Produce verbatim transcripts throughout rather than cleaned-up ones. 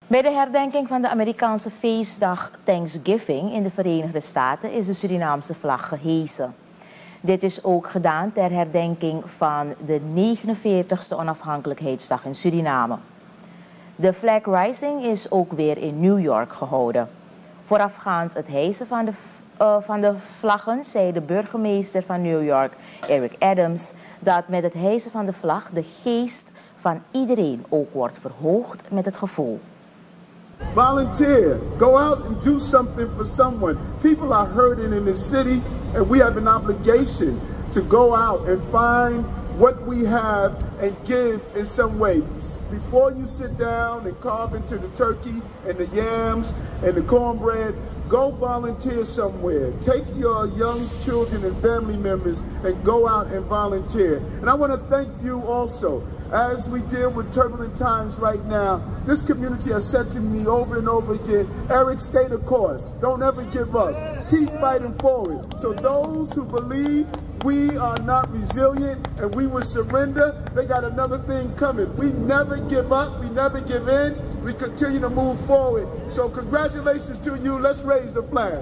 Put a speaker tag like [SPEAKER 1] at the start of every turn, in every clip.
[SPEAKER 1] Bij de herdenking van de Amerikaanse feestdag Thanksgiving in de Verenigde Staten is de Surinaamse vlag gehesen. Dit is ook gedaan ter herdenking van de negenenveertigste onafhankelijkheidsdag in Suriname. De flag rising is ook weer in New York gehouden. Voorafgaand het hijsen van de, uh, van de vlaggen zei de burgemeester van New York, Eric Adams, dat met het hijsen van de vlag de geest van iedereen ook wordt verhoogd met het gevoel.
[SPEAKER 2] Volunteer. Go out and do something for someone. People are hurting in this city, and we have an obligation to go out and find what we have and give in some way. Before you sit down and carve into the turkey and the yams and the cornbread, go volunteer somewhere. Take your young children and family members and go out and volunteer. And I want to thank you also. As we deal with turbulent times right now, this community has said to me over and over again, Eric, stay the course. Don't ever give up. Keep fighting forward. So those who believe we are not resilient and we will surrender, they got another thing coming. We never give up. We never give in. We continue to move forward. So congratulations to you. Let's raise the flag.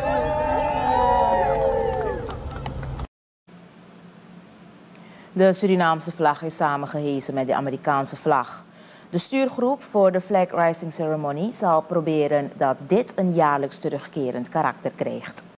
[SPEAKER 1] De Surinaamse vlag is samengehesen met de Amerikaanse vlag. De stuurgroep voor de flag rising ceremonie zal proberen dat dit een jaarlijks terugkerend karakter krijgt.